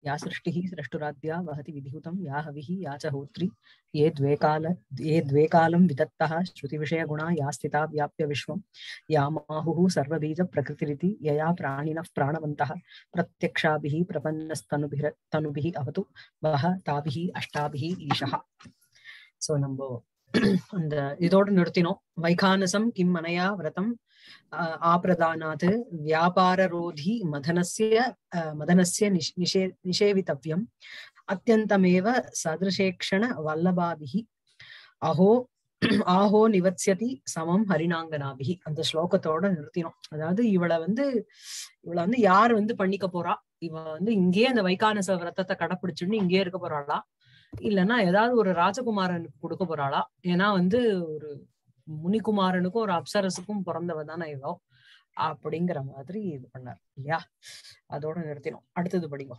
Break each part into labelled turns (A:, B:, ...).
A: या सृष्टिः सृष्टुराद्या वहति विधिहुतं या हविः या च होत्री ये द्वे कालं वितत्तः श्रुतिविषयगुणा या स्थिता व्याप्य विश्वं या माहुः सर्वबीज प्रकृतिरिति यया प्राणिनः प्राणवन्तः प्रत्यक्षाभिः प्रपन्नस्तनुभिः अवतु वह ताभिः अष्टाभिः ईशः. सो நம்ம அந்த இதோட நிறுத்தினோம். வைகானசம் கிம் மனயா விரதம் ஆப்ரதானாத் வியாபாரரோதி மதனஸ்ய நிஷேவித்தவ்யம் அத்யந்தமேவ சதிருஷேக்ஷண வல்லபாபிஹி அஹோ ஆஹோ நிவத்ஸ்யதி சமம் ஹரிணாங்கனாபிஹி. அந்த ஸ்லோகத்தோட நிறுத்தினோம். அதாவது இவளை வந்து யார் பண்ணிக்க போறா, இவ இங்கேயே அந்த வைகானச விரதத்தை கடைப்பிடிச்சுன்னு இங்கேயே இருக்க போறாளா, இல்லைன்னா ஏதாவது ஒரு ராஜகுமாரனுக்கு கொடுக்க போறாளா? ஏன்னா ஒரு முனிகுமாரனுக்கும் ஒரு அப்சரசுக்கும் பிறந்தவ தானே இவோ, அப்படிங்கிற மாதிரி இது பண்ணார் இல்லையா? அதோட நிறுத்தினோம். அடுத்தது படிக்கும்.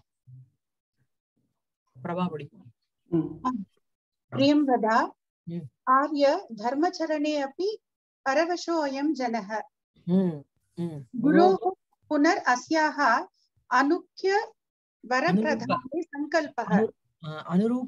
A: பிரபா படிக்கும்.
B: प्रियंवदा आर्य धर्मचरणे अपि परवशो अयं जनः गुरोः पुनर् अस्याः अनुक्य वरप्रधाने संकल्पः
A: अनुरूप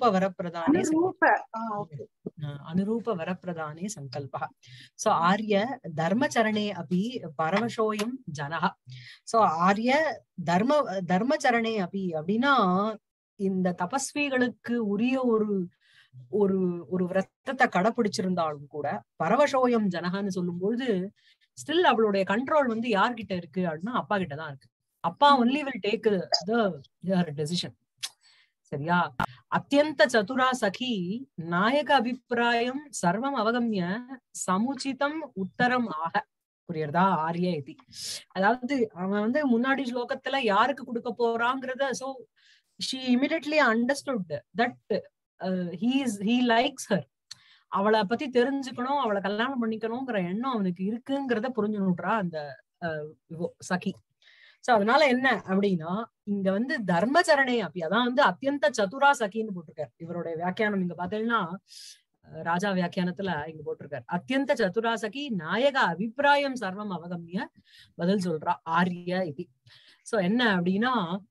A: वरप्रदाने संकल्पः. सो आर्य धर्मचरणे अपि परवशोयं जनः. सो आर्य धर्मचरणे अपि அப்படின்னா இந்த தபஸ்விகளுக்கு உரிய ஒரு விரதத்தை கடைப்பிடிச்சிருந்தாலும் கூட பரவசோயம் ஜனகான்னு சொல்லும் பொழுது ஸ்டில் அவளுடைய கண்ட்ரோல் யார்கிட்ட இருக்கு அப்படின்னா அப்பா கிட்டதான் இருக்கு. அப்பா only will take the decision. சரியா? அத்தியந்த சதுரா சகி நாயக அபிப்பிராயம் சர்வம் அவகமிய சமுச்சிதம் உத்தரம் ஆக. புரியுறதா? ஆரிய இது. அதாவது அவன் முன்னாடி ஸ்லோகத்துல யாருக்கு கொடுக்க போறாங்கிறத so she immediately understood that he likes her. அவளை பத்தி தெரிஞ்சுக்கணும், அவளை கல்யாணம் பண்ணிக்கணுங்கிற எண்ணம் அவனுக்கு இருக்குங்கிறத புரிஞ்சுனுட்றா அந்த சகி. சோ அதனால என்ன அப்படின்னா இங்க தர்மச்சரணே அப்படி அதான் அத்தியந்த சதுரா சகின்னு போட்டிருக்காரு. இவருடைய வியாக்கியானம் இங்க பாத்தீங்கன்னா ராஜா வியாக்கியானத்துல இங்க போட்டிருக்காரு அத்தியந்த சதுரா சகி நாயக அபிப்பிராயம் சர்வம் அவகமிய பதில் சொல்றா ஆரிய இது. சோ என்ன அப்படின்னா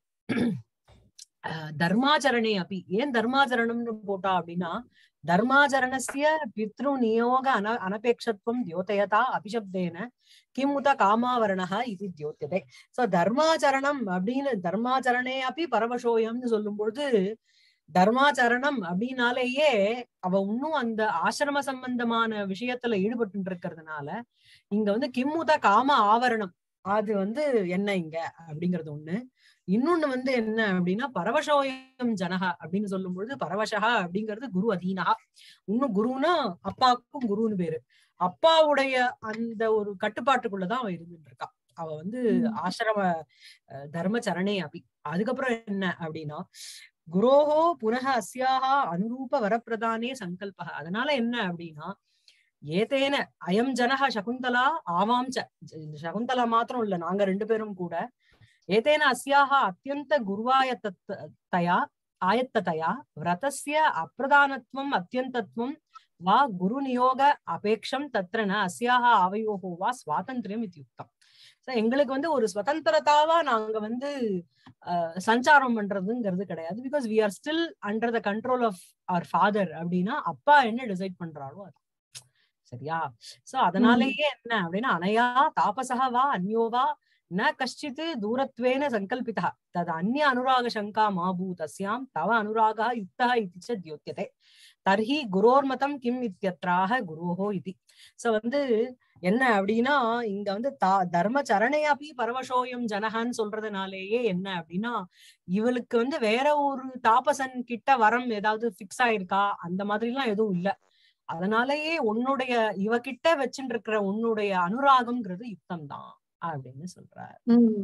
A: தர்மாச்சரணே அப்படி. ஏன் தர்மாச்சரணம்னு போட்டா அப்படின்னா தர்மாச்சரணஸ்ய பித்ரு நியோக அனபேட்சத்துவம் தியோதயதா அபிஷப்தேன கிமுத காமாவரணஹ இது தியோத்தியதே. சோ தர்மாச்சரணம் அப்படின்னு தர்மாச்சரணே அப்படி பரவசோயம்னு சொல்லும் பொழுது தர்மாச்சரணம் அப்படின்னாலேயே அவ இன்னும் அந்த ஆசிரம சம்பந்தமான விஷயத்துல ஈடுபட்டு இருக்கிறதுனால இங்க கிம்முத காம ஆவரணம் அது என்ன இங்க அப்படிங்கிறது ஒண்ணு. இன்னொன்னு என்ன அப்படின்னா பரவசோயம் ஜனகா அப்படின்னு சொல்லும் பொழுது பரவசகா அப்படிங்கிறது குரு அதீனகா. இன்னும் குருன்னா அப்பாவுக்கும் குருன்னு பேரு. அப்பாவுடைய அந்த ஒரு கட்டுப்பாட்டுக்குள்ளதான் அவ இருந்துட்டு இருக்கா. அவ ஆசிரம தர்மச்சரணே அப்படி. அதுக்கப்புறம் என்ன அப்படின்னா குரோஹோ புனக அஸ்யாஹா அனுரூப வரப்பிரதானே சங்கல்பக. அதனால என்ன அப்படின்னா ஏதேன அயம் ஜனக சகுந்தலா ஆவாம்ச. சகுந்தலா மாத்திரம் இல்ல, நாங்க ரெண்டு பேரும் கூட ஏதேன அஸ்யாஹா அத்தியந்த குருவாயத்தயா ஆயத்ததயா விரதஸ்ய அப்பிரதானத்துவம் அத்தியந்தத்துவம் வா குரு நியோக அபேட்சம் தத்ரன அஸ்யாஹா ஆவயோஹோ வா சுவாதந்திரியம் இத்தியுக்தம். எங்களுக்கு ஒரு சுதந்திரத்தாவா நாங்க சஞ்சாரம் பண்றதுங்கிறது கிடையாது. Because we are still under the control of our father. அப்படின்னா அப்பா என்ன டிசைட் பண்றாரோ அது. சரியா? சோ அதனாலேயே என்ன அப்படின்னா அனையா தாபசகா வா அந்யோவா ந கஷ்டித் தூரத்வேன சங்கல்பிதா தது அந்நிய அனுராக சங்கா மாபூ தஸ்யாம் தவ அனுராகா யுக்தா இதி ச தியோத்யதே தர்ஹி குரோர்மதம் கிம் இத்யத்ராஹ குரோஹோ இதி. சோ என்ன அப்படின்னா இங்க தர்மச்சரணையாபி பரவசோயம் ஜனகான்னு சொல்றதுனாலேயே என்ன அப்படின்னா இவளுக்கு வேற ஒரு தாபசன் கிட்ட வரம் ஏதாவது பிக்ஸ் ஆயிருக்கா அந்த மாதிரி எல்லாம் எதுவும் இல்ல. அதனாலேயே உன்னுடைய இவகிட்ட வச்சுட்டு இருக்கிற உன்னுடைய அனுராகம்ங்கிறது யுக்தம் தான் அப்படின்னு சொல்றாரு.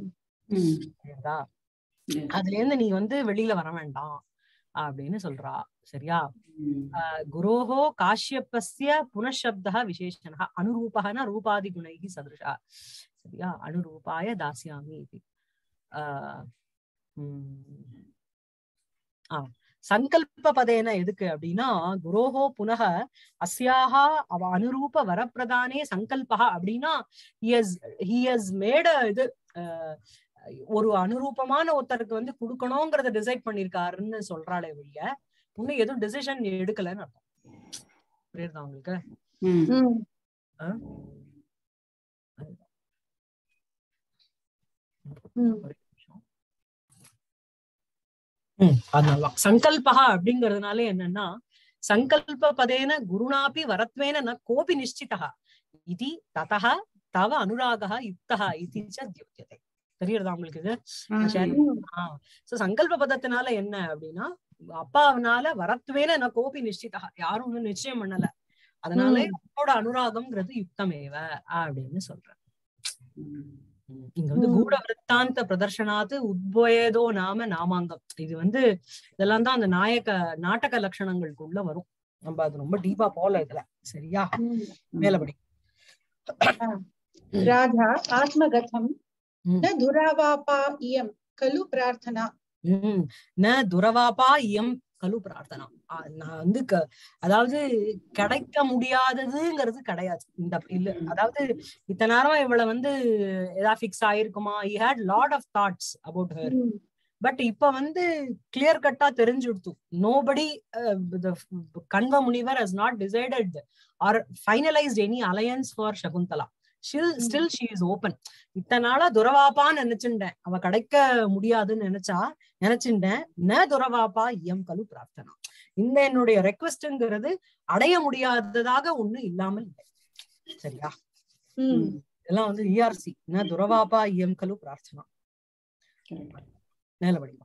A: அதுல இருந்து நீ வெளியில வர வேண்டாம் அப்படின்னு சொல்றா. சரியா? குரோஹோ காஷ்யப்பஸ்ய புனഃசப்தः விசேஷணः அனுரூபஹன ரூபாதி குணைஹி சதுருஷா. சரியா? அனுரூபாய தாஸ்யாமி இது. சங்கல்ப பதேன எதுக்கு அப்படின்னா குரோஹோ புனக அஸ்யாஹா அவ அனுரூப வரப்பிரதானே சங்கல்பா அப்படின்னா he has made இது ஒரு அனுரூபமான ஒருத்தருக்கு வந்து கொடுக்கணுங்கிறத டிசைட் பண்ணிருக்காருன்னு சொல்றாளே ஒழிய இன்னும் எதுவும் டிசிஷன் எடுக்கலன்னு அர்த்தம். புரியுதா உங்களுக்கு? அதனால சங்கல்பா அப்படிங்கறதுனால என்னன்னா சங்கல்ப பதேன குருணாபி வரத்வேன ந கோபி நிச்சிதா இது ததஹ தவ அனுராகஹ யுக்தஹ இது ச தியோத்யதே. தெரியுறதா உங்களுக்கு இது? சோ சங்கல்ப பதத்தினால என்ன அப்படின்னா அப்பாவனால வரத்வேன ந கோபி நிச்சிதா, யாரும் ஒன்னும் நிச்சயம் பண்ணல, அதனால அவனோட அனுராகம்ங்கிறது யுக்தமேவ அப்படின்னு சொல்றேன். இங்க வந்து கூட விருத்தாந்த பிரதர்ஷனாத்து உத்போயதோ நாம நாமாங்கம். இது வந்து இதெல்லாம் தான் அந்த நாடக லட்சணங்களுக்குள்ள வரும். நம்ம அது ரொம்ப டீப்பா போல இதுல. சரியா? மேலபடி
B: ராஜா ஆத்மகதம் ந துரவாபா இயம் கலு பிரார்த்தனா.
A: ந துரவாபா இயம் கலு பிரார்த்தனா. நான் வந்து அதாவது கிடைக்க முடியாததுங்கிறது கிடையாது இந்த இல்ல. அதாவது இத்தனை நேரம் இவளை வந்து ஏதாவது பிக்ஸ் ஆயிருக்குமா, he had lot of thoughts about her, but இப்ப வந்து கிளியர் கட்டா தெரிஞ்சுடுத்து. நோபடி கண்வ முனிவர் has not decided or finalized any alliance for Shakuntala. Still she is open. இத்தனை நாளா துரவாப்பான்னு நினைச்சுட்டேன், அவ கிடைக்க முடியாதுன்னு நினைச்சுட்டேன். ந துரவாப்பா இயம் கலு பிரார்த்தனா, இந்த என்னுடைய ரெக்வெஸ்ட்ங்கிறது அடைய முடியாததாக ஒண்ணு இல்லாமல் இல்லை. சரியா? இதெல்லாம் வந்து ERC ந துரவாப்பா இயம் கலு பிரார்த்தனா. மேல படிக்கும்.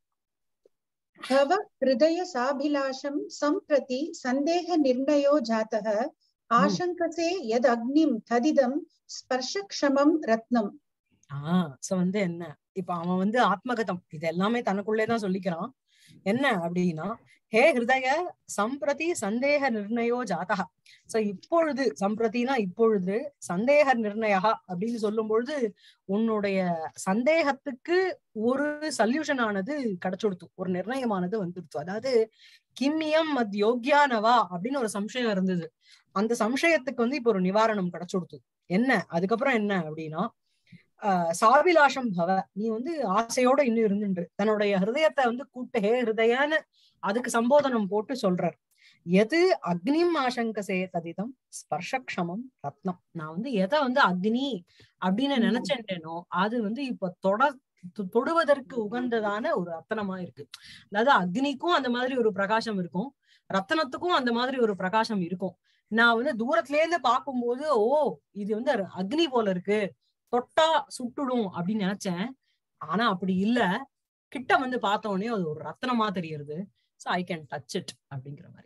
B: भव हृदय साभिलाषं संप्रति संदेह निर्णयो जातः आशंकसे यद अग्निम तदिदम स्पर्शक्षमम रत्नम.
A: சோ வந்து என்ன, இப்ப அவன் வந்து ஆத்மகதம் இது எல்லாமே தனக்குள்ளேதான் சொல்லிக்கிறான். என்ன அப்படின்னா, ஹே ஹிருதய சம்பிரதி சந்தேக நிர்ணயோ ஜாதா. சோ இப்பொழுது சம்பிரதினா இப்பொழுது, சந்தேக நிர்ணயா அப்படின்னு சொல்லும் பொழுது உன்னுடைய சந்தேகத்துக்கு ஒரு சொல்யூஷன் ஆனது கிடைச்சுடுத்து, ஒரு நிர்ணயமானது வந்துடுத்து. அதாவது கிம்மியம் மத் யோக்யானவா அப்படின்னு ஒரு சம்சயம் இருந்தது, அந்த சம்சயத்துக்கு வந்து இப்ப ஒரு நிவாரணம் கிடைச்சுடுத்து. என்ன அதுக்கப்புறம் என்ன அப்படின்னா, சாபிலாஷம் பவ, நீ வந்து ஆசையோட இன்னும் இருந்துன்று தன்னுடைய ஹிருதயத்தை வந்து கூப்பிட்டு ஹே ஹிருதயான்னு அதுக்கு சம்போதனம் போட்டு சொல்றார். எது அக்னிம் ஆசங்கசே ததிதம் ஸ்பர்ஷக்ஷமம் ரத்னம். நான் வந்து எதை வந்து அக்னி அப்படின்னு நினைச்சேன்டேனோ அது வந்து இப்ப தொடுவதற்கு உகந்ததான ஒரு ரத்தனமா இருக்கு. அதாவது அக்னிக்கும் அந்த மாதிரி ஒரு பிரகாசம் இருக்கும், ரத்தனத்துக்கும் அந்த மாதிரி ஒரு பிரகாசம் இருக்கும். நான் வந்து தூரத்துல இருந்து பார்க்கும்போது ஓ இது வந்து அக்னி போல இருக்கு, தொட்டா சுட்டுடும் அப்படின்னு நினைச்சேன். ஆனா அப்படி இல்ல, கிட்ட வந்து பார்த்த உடனே அது ஒரு ரத்னமா தெரியுது. So I can touch it அப்படிங்கிற மாதிரி.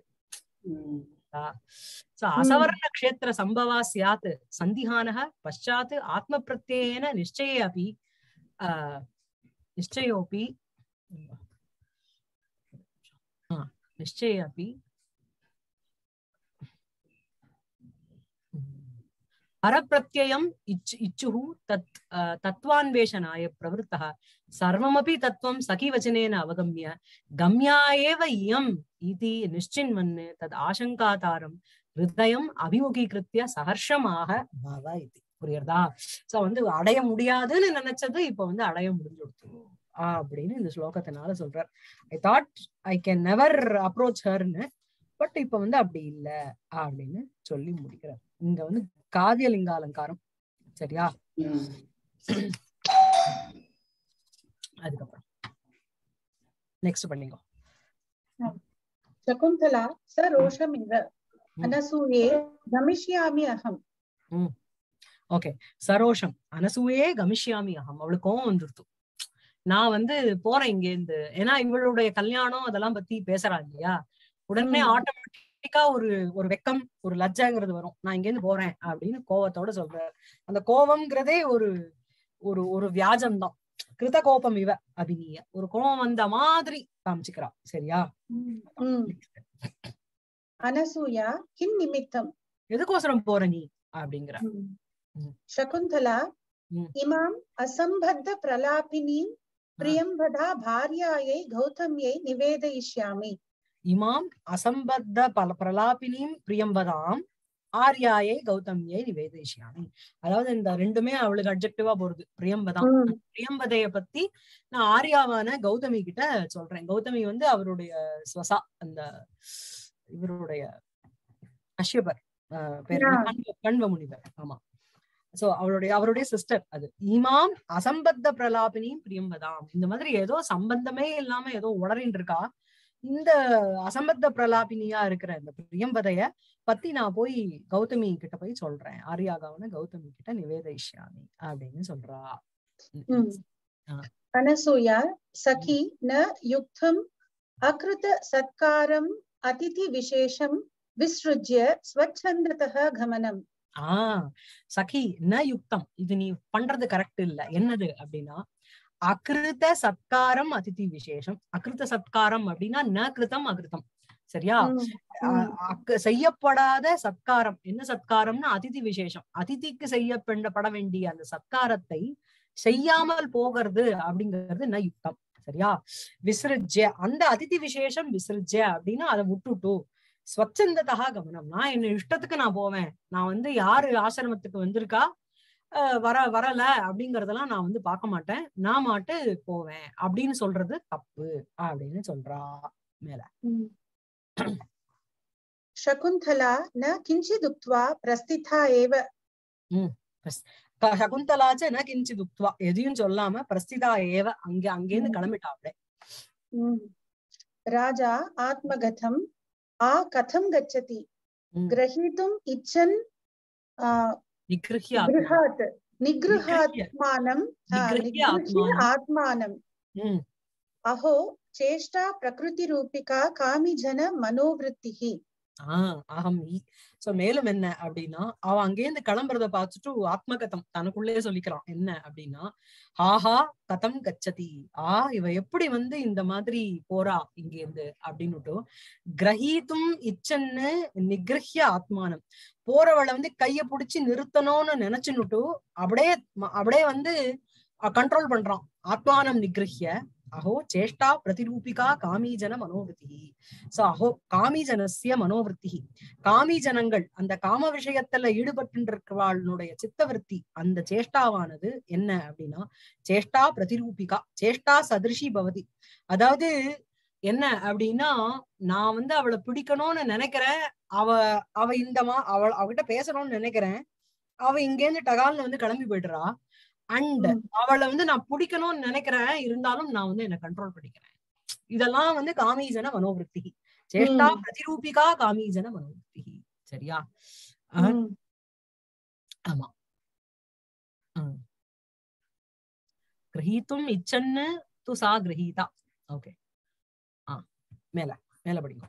A: அசவர்ண க்ஷேத்திர சம்பவா சியாத் சந்திஹானஹ பశ్చాத் ஆத்ம பிரத்யேன நிச்சயோபி அரப்பிரத்யயம் இச்சுஹு தத்வான்வேஷனாய பிரவருத்தः சர்வமபி தத்துவம் சகிவச்சனேன அவகம்ய கம்யா ஏவ இயம் இதி நிश्चिन्वन् தத் ஆசங்காதாரம் ஹிருதயம் அபிமுகீகிருத்ய சஹர்ஷமாக பவ இதி. புரியுறதா? சோ வந்து அடைய முடியாதுன்னு நினைச்சது இப்ப வந்து அடைய முடிஞ்சுடுத்து அப்படின்னு இந்த ஸ்லோகத்தினால சொல்றார். I thought I can never approach ஹர்ன்னு, பட் இப்ப வந்து அப்படி இல்ல அப்படின்னு சொல்லி முடிக்கிறார். இங்க வந்து காவியலிங்க அலங்காரம். சரியா? அதுக்கப்புறம் நெக்ஸ்ட் பண்ணிக்கோ.
B: சகுந்தலா சரோஷம் இவ அனசூயே கமிஷ்யாமி அகம்.
A: ஓகே, சரோஷம் அனசூயே கமிஷ்யாமி அகம். அவளுக்கு கோவம் வந்துருத்து, நான் வந்து போறேன் இங்க இருந்து. ஏன்னா இவளுடைய கல்யாணம் அதெல்லாம் பத்தி பேசுறா இல்லையா, உடனே ஆட்டோமேட்டிக்கா ஒரு வெக்கம் ஒரு லஜ்ஜாங்கிறது வரும். நான் இங்க இருந்து போறேன் அப்படின்னு கோவத்தோட சொல்றாரு. அந்த கோவம்ங்கிறதே ஒரு ஒரு ஒரு வியாஜம் தான். கிருத கோபம் இவ அபிநீய, ஒரு கோபம் வந்த மாதிரி காமிச்சுக்கிறா. சரியா?
B: அனசூயா கிம் நிமித்தம்,
A: எதுக்கோசரம் போற நீ அப்படிங்கிற.
B: சகுந்தலா இமாம் அசம்பத்த பிரலாபினீம் பிரியம்பதா பாரியாயை கௌதம்யை நிவேதயிஷ்யாமி.
A: இமாம் அசம்பத்த பிரலாபினீம் பிரியம்பதாம் ஆர்யாயை கௌதமியை நிவேதிஷ்யாமி. அதாவது இந்த ரெண்டுமே அவளுக்கு அட்ஜெக்டிவா போறது. பிரியம்பதான். பிரியம்பதைய பத்தி நான் ஆர்யாவான கௌதமி கிட்ட சொல்றேன். கௌதமி வந்து அவருடைய ஸ்வசா, அந்த இவருடைய கஷ்யபர் பேர் கண்வ முனிவர். ஆமா. சோ அவருடைய சிஸ்டர். அது இமாம் அசம்பத்த பிரலாபினி பிரியம்பதாம். இந்த மாதிரி ஏதோ சம்பந்தமே இல்லாம ஏதோ உளறின்னு இருக்கா. இந்த அசம்பத்த பிரலாபினியா இருக்கிற இந்த பிரியம்பதைய பத்தி நான் போய் கௌதமி கிட்ட போய் சொல்றேன். ஆர்யாகாவன கௌதமி கிட்ட நிவேதிஷ்யாமி அப்படின்னு சொல்றா.
B: அனசூயா சகி ந யுக்தம் அக்ருத சத்காரம் அதிதி விசேஷம் விஸ்ருஜ்ய ஸ்வச்சந்ததஹ கமனம்.
A: சகி ந யுக்தம், இது நீ பண்றது கரெக்ட் இல்ல. என்னது அப்படின்னா அகிருத சத்காரம் அதிதி விசேஷம். அகிருத சத்காரம் அப்படின்னா ந கிருதம் அகிருதம். சரியா? செய்யப்படாத சத்காரம். என்ன சத்காரம்னா அதிதி விசேஷம். அதிதிக்கு செய்யப்பட வேண்டிய அந்த சத்காரத்தை செய்யாமல் போகிறது அப்படிங்கிறது ந யுக்தம். சரியா? விசிருஜ்ய, அந்த அதிதி விசேஷம் விசிருஜ்ய அப்படின்னா அதை விட்டுட்டு ஸ்வச்சந்ததா கமனம். நான் என்ன இஷ்டத்துக்கு நான் போவேன். நான் வந்து யாரு ஆசிரமத்துக்கு வந்திருக்கா வரல அப்படிங்கறதெல்லாம் நான் வந்து பார்க்க மாட்டேன். நான் மாட்டு போவேன் அப்படின்னு சொல்றது தப்பு அப்படின்னு சொல்றா. மேல
B: சகுந்தலா ந கிஞ்சித் உக்த்வா பிரஸ்திதா ஏவ.
A: சகுந்தலாச்ச ந கிஞ்சித் உக்த்வா, எதையும் சொல்லாம பிரஸ்திதா ஏவ, அங்கேருந்து கிளம்பிட்டா. அப்படியே
B: ராஜா ஆத்மகதம் ஆ கதம் கச்சதி கிரஹீதும் இச்சன் நிகிருஹாத்மானம் ஆத்மானம் அஹோ சேஷ்டா பிரகிருதி ரூபிகா காமி ஜன மனோவிருத்திஹி.
A: அகம். சோ மேலும் என்ன அப்படின்னா, அவ அங்கேருந்து கிளம்புறத பார்த்துட்டு ஆத்மகதம் தனக்குள்ளே சொல்லிக்கிறான். என்ன அப்படின்னா, ஆஹா கதம் கச்சதி, இவ எப்படி வந்து இந்த மாதிரி போறா இங்கேருந்து அப்படின்னுட்டு, கிரஹீதும் இச்சன்னு நிகிருஹ்ய ஆத்மானம், போறவளை வந்து கைய புடிச்சு நிறுத்தணும்னு நினைச்சுன்னுட்டு அப்படியே வந்து கண்ட்ரோல் பண்றான். ஆத்மானம் நிகிருஹ்ய அஹோ சேஷ்டா பிரதிரூபிகா காமீஜன மனோவிருத்தி. சோ அஹோ காமீஜனஸ்ய மனோவிருத்தி, காமீஜனங்கள் அந்த காம விஷயத்துல ஈடுபட்டு இருக்கிறவாளுடைய சித்தவருத்தி, அந்த சேஷ்டாவானது என்ன அப்படின்னா சேஷ்டா பிரதிரூபிகா, சேஷ்டா சதிருஷி பவதி. அதாவது என்ன அப்படின்னா, நான் வந்து அவளை பிடிக்கணும்னு நினைக்கிறேன், அவ இந்த அவகிட்ட பேசணும்னு நினைக்கிறேன், அவ இங்கேருந்து டகால்னு வந்து கிளம்பி போயிடுறா. அண்ட் அவளை வந்து நான் பிடிக்கணும்னு நினைக்கிறேன், இருந்தாலும் நான் வந்து என்ன கண்ட்ரோல் பண்ணிக்கிறேன். இதெல்லாம் வந்து காமீஜன மனோவிருத்தி, சேஷ்டா பிரதிரூபிகா காமீஜன மனோவிருத்தி. சரியா? ஆமா. கிரஹீத்தும் இச்சன்னு து சா கிரஹீதா. ஓகே. மேல மேல படிங்க.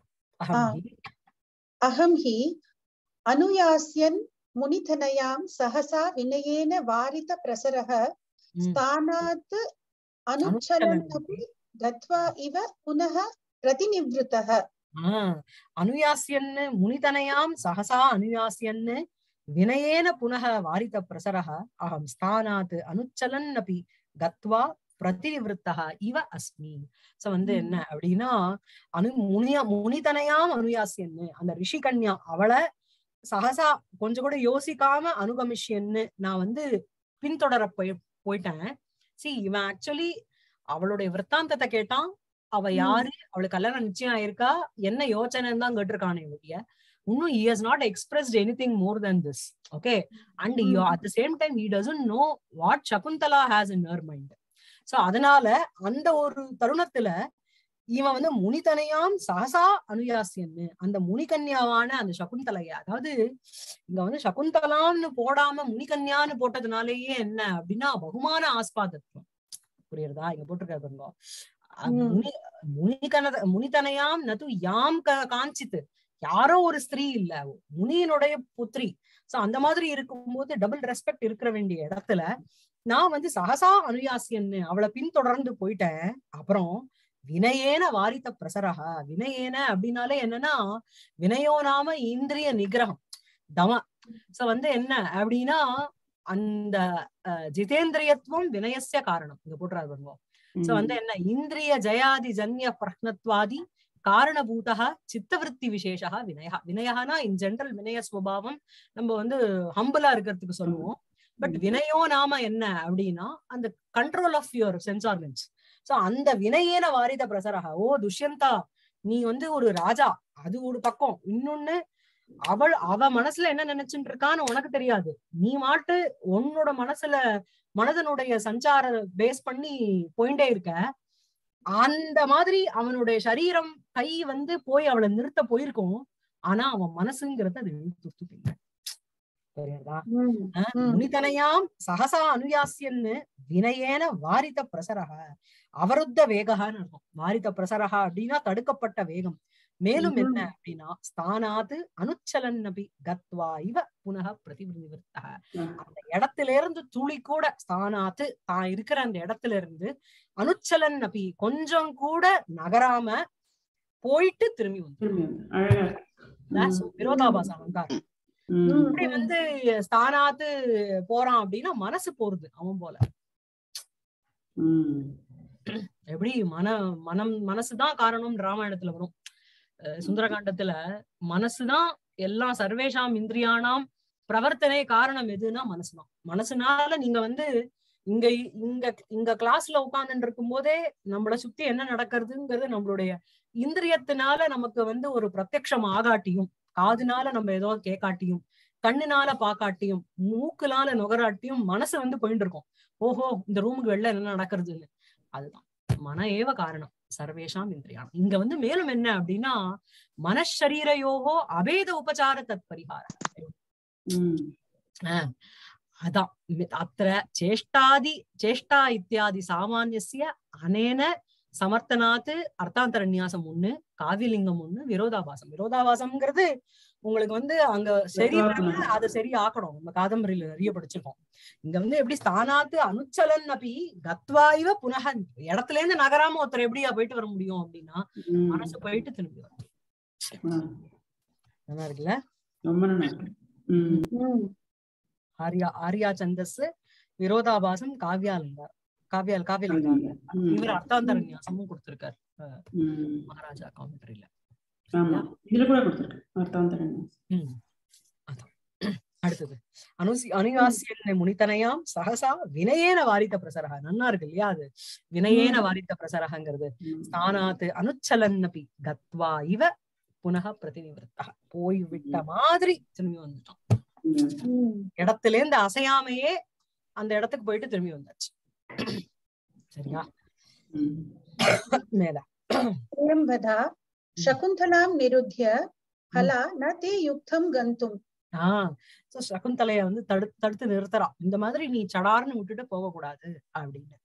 B: அஹம் ஹி அனுயாஸ்யன் முனிதனயாம் சஹசா வினயேன வாரித பிரசரஹ ஸ்தானாத் அனுச்சலன்னபி கத்வா இவ புனः பிரதிநிவ்ருதஹ.
A: அனுயாஸ்யன் முனிதனயாம் சஹசா அனுயாஸ்யன் வினயேன புனः வாரித பிரசரஹ அஹம் ஸ்தானாத் அனுச்சலன்னபி கத்வா பிரதிநிவృத்தஹ இவ அஸ்மி. சோ வந்து என்ன அப்படின்னா, முனிதனயாம் அனுயாஸ்யன்னு, அந்த ரிஷி கன்யா அவளை சகசா கொஞ்சம் கூட யோசிக்காம அனுகமிஷ்யன்னு நான் வந்து பின்தொடர போயிட்டேன். இவன் ஆக்சுவலி அவளுடைய விற்த்தாந்தத்தை கேட்டான். அவ யாரு, அவளுக்கு கல்யாணம் நிச்சயம் ஆயிருக்கா, என்ன யோசனைன்னு தான் கேட்டிருக்கானே ஒழிய இன்னும் he has not expressed anything more than this. Okay, and at the same time he doesn't know what Shakuntala has in her mind. So அதனால அந்த ஒரு தருணத்துல இவன் வந்து முனிதனையாம் சகசா அனுயாசியன்னு, அந்த முனிகன்யாவான அந்த சகுந்தலைய, அதாவது இங்க வந்து சகுந்தலான்னு போடாம முனிகன்யான்னு போட்டதுனாலேயே என்ன அப்படின்னா பகுமான ஆஸ்பாதத்துவம். புரியுறதா? இங்க போட்டிருக்காங்க முனிதனையாம் நது யாம் காஞ்சித்து, யாரோ ஒரு ஸ்திரீ இல்ல, முனியினுடைய புத்திரி. சோ அந்த மாதிரி இருக்கும்போது டபுள் ரெஸ்பெக்ட் இருக்கிற வேண்டிய இடத்துல நான் வந்து சகசா அனுயாசியன்னு அவளை பின்தொடர்ந்து போயிட்டேன். அப்புறம் வினயேன வாரித்த பிரசரஹ, வினயேன அப்படின்னாலே என்னன்னா வினயோ நாம இந்திரிய நிகிரகம் தம. சோ வந்து என்ன அப்படின்னா அந்த ஜிதேந்திரியத்துவம் வினயஸ்ய காரணம் இங்க போட்டுறாரு. சோ வந்து என்ன இந்திரிய ஜயாதி ஜன்ய பிரக்னத்வாதி காரணபூதः சித்தவருத்தி விசேஷः வினயः. வினயஹனா இன் ஜெனரல் வினய ஸ்வபாவம் நம்ம வந்து ஹம்பிளா இருக்கிறதுக்கு சொல்லுவோம். பட் வினயோ நாம என்ன அப்படின்னா அந்த control of your sense organs. So அந்த வினயேன வாரித பிரசரஹ. ஓ துஷ்யந்தா, நீ வந்து ஒரு ராஜா, அது ஒரு பக்கம். இன்னொன்னு அவ மனசுல என்ன நினைச்சுட்டு இருக்கான்னு உனக்கு தெரியாது. நீ மாட்டு உன்னோட மனதனுடைய சஞ்சார பேஸ் பண்ணி போயிட்டே இருக்க. அந்த மாதிரி அவனுடைய சரீரம் கை வந்து போய் அவளை நிறுத்த போயிருக்கும். ஆனா அவன் மனசுங்கிறது அது இழுத்துட்டு தெரியாதா? முனிதனையாம் சகசா அனுயாசியன்னு வினயேன வாரித பிரசரக அவருத்த வேகன்னு இருக்கும். வாரித பிரசரகா அப்படின்னா தடுக்கப்பட்ட வேகம். மேலும் என்ன அப்படின்னா ஸ்தானாது அனுச்சலன் நபி கத்வா இவ புனக பிரதிநிவர்த்தக. அந்த இடத்துல இருந்து துளி கூட ஸ்தானாத்து தான் இருக்கிற அந்த இடத்துல இருந்து அனுச்சலன் நபி கொஞ்சம் கூட நகராம போயிட்டு திரும்பி வந்து விரோதாபாச அலங்காரம். இப்படி வந்து ஸ்தானாத்து போறான் அப்படின்னா மனசு போறது அவன் போல. எப்படி மனசுதான் காரணம் ராமாயணத்துல வரும். சுந்தரகாண்டத்துல மனசுதான் எல்லாம் சர்வேஷாம் இந்திரியானாம் பிரவர்த்தனை காரணம் எதுன்னா மனசுதான். மனசுனால நீங்க வந்து இங்க இங்க இங்க கிளாஸ்ல உட்கார்ந்துட்டு இருக்கும் போதே நம்மளை சுத்தி என்ன நடக்கிறதுங்கிறது நம்மளுடைய இந்திரியத்தினால நமக்கு வந்து ஒரு பிரத்யக்ஷம் ஆகாட்டியும், காதுனால நம்ம ஏதோ கேட்காட்டியும், கண்ணுனால பாக்காட்டியும், மூக்குனால நுகராட்டியும் மனசு வந்து போயிட்டு இருக்கும். ஓஹோ இந்த ரூமுக்கு வெளில என்ன நடக்கிறதுன்னு. அதுதான் மன ஏவ காரணம் சர்வேஷாம் இந்திரியானம். இங்க வந்து மேலும் என்ன அப்படின்னா மனசரீரையோகோ அபேத உபசார தத்பரிகாரம். அதான் அத்திர சேஷ்டா இத்தியாதி சாமானியஸ்ய அனேன சமர்த்தனாத்து அர்த்தாந்தரநியாசம் ஒண்ணு, காவியலிங்கம் ஒண்ணு, விரோதாபாசம். விரோதாபாசம்ங்கிறது உங்களுக்கு வந்து அங்க சரி அதை சரி ஆக்கணும். நம்ம காதம்பரியில நிறைய படிச்சிருக்கோம். இங்க வந்து எப்படி ஸ்தானாத்து அனுச்சலன் அப்படி கத்வாய்வ புனக இடத்துல இருந்து நகராம ஒருத்தர் எப்படியா போயிட்டு வர முடியும் அப்படின்னா மனசு போயிட்டு திரும்பி வரும். நல்லா இருக்குல்ல? ஆர்யா சந்தஸ் விரோதாபாசம் காவியலிங்காரம் இவர் அர்த்தாந்தரநியாசமும் கொடுத்திருக்காரு மகாராஜா காமெண்ட்ரியில. அடுத்தது அனுயாசிய முனிதனையாம் சகசா வினயேன வாரித்த பிரசரக. நன்னா இருக்கு இல்லையா? அது வினயேன வாரித்த பிரசரகங்கிறது ஸ்தானாத்து அனுச்சலன்னபி கத்வா இவ புனக பிரதிநிவர்த்தக. போய் விட்ட மாதிரி திரும்பி வந்துட்டான். இடத்துல இருந்து அசையாமையே அந்த இடத்துக்கு போயிட்டு திரும்பி வந்தாச்சு. சரியா? மேல
B: சகுந்தலாம் நிருத்ய ஹலா ந தே யுக்தம் கந்தும்.
A: சோ சகுந்தலைய வந்து தடுத்து நிறுத்தறா. இந்த மாதிரி நீ சடார்னு விட்டுட்டு போக கூடாது அப்படின்னு.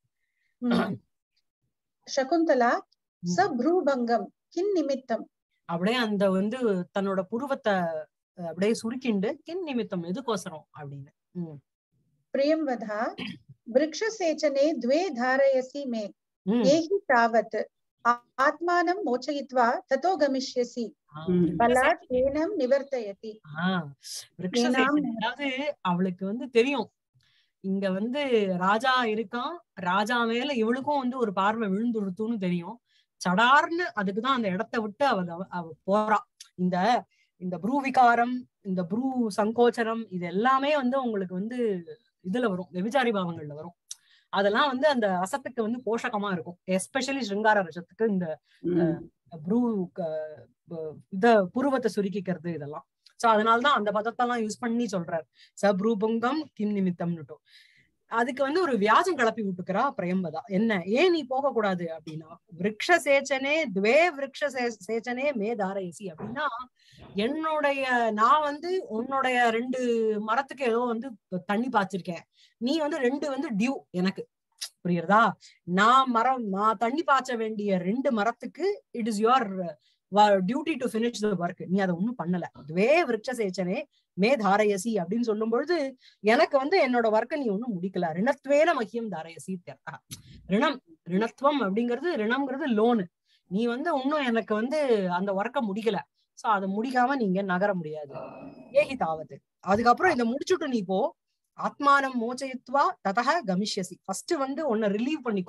B: சகுந்தலா சப்ரூபங்கம் கின் நிமித்தம்.
A: அப்படியே அந்த வந்து தன்னோட புருவத்தை அப்படியே சுருக்கிண்டு கின் நிமித்தம் எதுக்கோசரம் அப்படின்னு.
B: பிரியம்வதா விருக்ஷசேச்சனே த்வே தாரயசி மே ஏஹி தாவத் ஆத்மானம் மோச்சயித்வா ததோ கமிஷ்யசி பலாத் ஏனம் நிவர்த்தயதி.
A: அதாவது அவளுக்கு வந்து தெரியும் இங்க வந்து ராஜா இருக்கான், ராஜா மேல இவளுக்கும் வந்து ஒரு பார்வை விழுந்துடுத்துன்னு தெரியும். சடார்னு அதுக்குதான் அந்த இடத்த விட்டு அவ போறா. இந்த ப்ரூ விகாரம், இந்த ப்ரூ சங்கோச்சரம், இது எல்லாமே வந்து உங்களுக்கு வந்து இதுல வரும், விபச்சாரி பாவங்கள்ல வரும். அதெல்லாம் வந்து அந்த ரசத்துக்கு வந்து போஷகமா இருக்கும். எஸ்பெஷலி ஸ்ருங்கார ரசத்துக்கு இந்த ப்ரூ புருவத்தை சுருக்கிக்கிறது இதெல்லாம். சோ அதனாலதான் அந்த பதத்தெல்லாம் யூஸ் பண்ணி சொல்றாரு சப்ரூபங்கம் கிம் நிமித்தம்னுட்டோ. அதுக்கு வந்து ஒரு வியாஜம் கிளப்பி விட்டுக்கிறா பிரயம்பதா. என்ன ஏன் நீ போக கூடாது அப்படின்னா விருக்ஷசேச்சனே த்வே விருக்ஷசேச்சனே மே தாரயசி அப்படின்னா நான் வந்து உன்னுடைய 2 மரத்துக்கு ஏதோ வந்து தண்ணி பாய்ச்சிருக்கேன், நீ வந்து 2 வந்து டியூ எனக்கு, புரியுறதா? நான் தண்ணி பாய்ச்ச வேண்டிய 2 மரத்துக்கு it is your duty to finish the work, நீ அதை ஒண்ணும் பண்ணல. த்வே விருக்ஷசேச்சனே மே தாரயசி அப்படின்னு சொல்லும் பொழுது எனக்கு வந்து என்னோட ஒர்க்கை நீ ஒண்ணும் முடிக்கல. ரிணத்வேன மஹ்யம் தாரயசி. ரிணத்துவம் அப்படிங்கிறது, ரிணம்ங்கிறது லோனு. நீ வந்து இன்னும் எனக்கு வந்து அந்த ஒர்க்கை முடிக்கல. சோ அதை முடிக்காம நீங்க நகர முடியாது. ஏகி தாவது. அதுக்கப்புறம் இதை முடிச்சுட்டு நீ போ. ஆத்மானம் மோச்சயித்வா ததஹ கமிஷ்யசி. ஃபர்ஸ்ட் வந்து உன்னை ரிலீவ் பண்ணிக்கோ.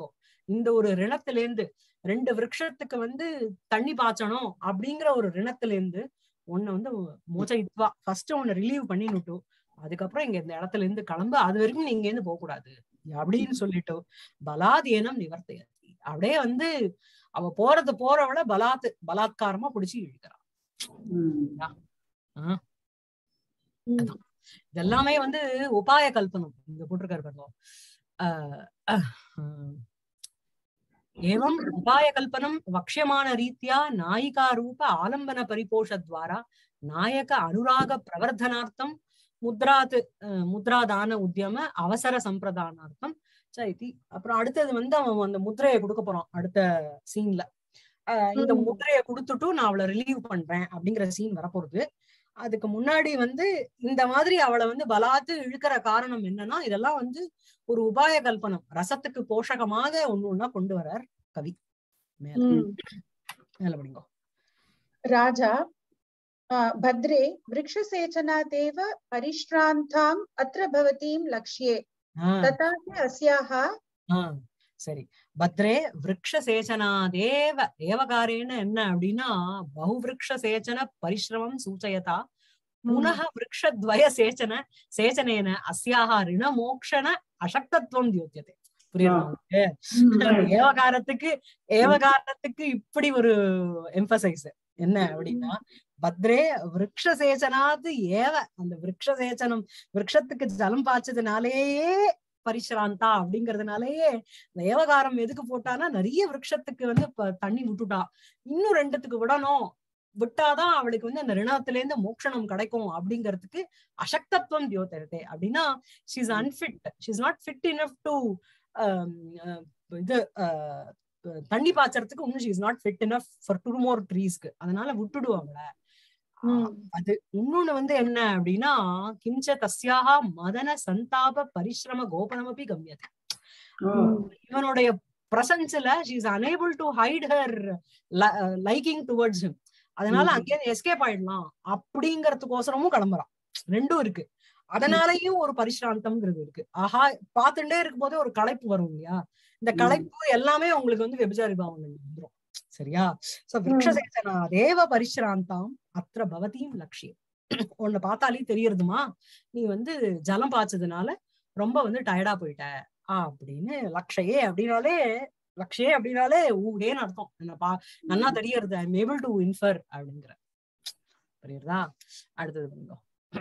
A: இந்த ஒரு ரிணத்திலேருந்து 2 விருட்சத்துக்கு வந்து தண்ணி பாய்ச்சணும் அப்படிங்கிற ஒரு ரிணத்திலேருந்து உன்னை வந்து மோச்சயித்வா ஃபர்ஸ்ட் உன்னை ரிலீவ் பண்ணினுட்டு அதுக்கப்புறம் இங்க இந்த இடத்துல இருந்து கிளம்பு, அது வரைக்கும் நீங்க இருந்து போக கூடாது அப்படின்னு சொல்லிட்டு பலாதீனம் நிவர்த்தையத்தி அப்படியே வந்து அவ போறவள பலாத்காரமா பிடிச்சி இழுக்கிறான். இதெல்லாமே வந்து உபாய கல்பனம் இங்க போட்டிருக்காரு பாருங்க. एवं उपाय कल्पनम वक्ष्यमाण रीत्या नायिका रूप आलंबन परिपोष द्वारा नायक अनुराग प्रवर्धनार्थम मुद्रादान उद्यम அவசர சம்பிரதானார்த்தம் சைதி. அப்புறம் அடுத்தது வந்து அவன் அந்த முத்திரையை கொடுக்க போறான் அடுத்த சீன்ல. இந்த முத்திரையை கொடுத்துட்டு நான் அவளை ரிலீவ் பண்றேன் அப்படிங்கிற சீன் வரப்போறது. அதுக்கு முன்னாடி வந்து இந்த மாதிரி அவளை வந்து பலாத்து இழுக்கிற காரணம் என்னன்னா இதெல்லாம் வந்து ஒரு உபாய கல்பனம், ரசத்துக்கு போஷகமாக ஒண்ணு கொண்டு வரார் கவி. மேல படிங்கோ.
B: ராஜா भद्रे वृक्षसेचनादेव परिश्रान्ताम् अत्र भवतीं लक्ष्ये तथा अस्याः.
A: சரி, பத்ரே விருக்ஷ சேச்சனாதேவ ஏவகாரேன என்ன அப்படின்னா பகு விருக்ஷ சேச்சன பரிசிரமம் சூச்சயதா புனः விருக்ஷத்வய சேச்சனேன அஸ்யாஹ ரிண மோக்ஷண அசக்தத்துவம் தியோத்தியதே. புரியுது? ஏவகாரத்துக்கு இப்படி ஒரு எம்பசைஸ் என்ன அப்படின்னா பத்ரே விருக்ஷ சேச்சனாது ஏவ அந்த விருக்ஷ சேச்சனம் விருட்சத்துக்கு ஜலம் பாய்ச்சதுனாலேயே பரிசிராந்தா அப்படிங்கறதுனாலயே ஏவகாரம் எதுக்கு போட்டானா நிறைய விருட்சத்துக்கு வந்து தண்ணி விட்டுட்டா, இன்னும் 2த்துக்கு விடணும், விட்டாதான் அவளுக்கு வந்து அந்த ரிணத்துல இருந்து மோட்சணம் கிடைக்கும் அப்படிங்கிறதுக்கு அசக்தத்துவம் தியோதரதே. அப்படின்னா she is unfit, she is not fit enough to இது தண்ணி பாய்ச்சறதுக்கு இன்னும் she is not fit enough for 2 more ட்ரீஸ்க்கு, அதனால விட்டுடுவாங்க. அது இன்னொன்னு வந்து என்ன அப்படின்னா கிஞ்ச தஸ்யாக மதன சந்தாப பரிசிரம கோபனமபி கம்யதே. இவனுடைய பிரசன்ஸ்ல she is unable to hide her liking towards him. அதனால அங்கே எஸ்கேப் ஆயிடலாம் அப்படிங்கறதுக்கோசரமும் கிளம்புறான். 2ம் இருக்கு. அதனாலயும் ஒரு பரிசிராந்தம்ங்கிறது இருக்கு. ஆஹா, பார்த்துட்டே இருக்கும் போதே ஒரு களைப்பு வரும் இல்லையா, இந்த களைப்பு எல்லாமே உங்களுக்கு வந்து விபச்சாரி பாவங்கள் வந்துரும். சரியா? சோ விருக்ஷசேச்சனா தேவ பரிசிராந்தாம் அத்திர பவதீம் லக்ஷ்யம். உன்னை பார்த்தாலே தெரியறதுமா நீ வந்து ஜலம் பாய்ச்சதுனால ரொம்ப வந்து டயர்டா போயிட்ட அப்படின்னு. லக்ஷயே அப்படின்னாலே ஊகேன்னு அர்த்தம். என்னப்பா நல்லா தெரியறது, I am able to infer அப்படிங்கிற. புரியுறதா? அடுத்தது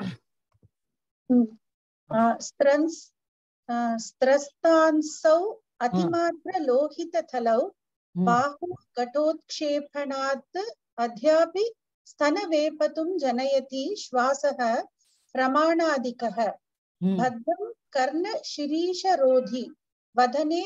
B: ஸ்திரஸ்தான்சௌ அதிமாத்ர லோகித தலௌ बाहु कटोत्क्षेपणात् अद्यापि स्तनवेपतुं जनयति श्वासः प्रमाणाधिकः. भद्रं कर्णशिरीशरोधि वदने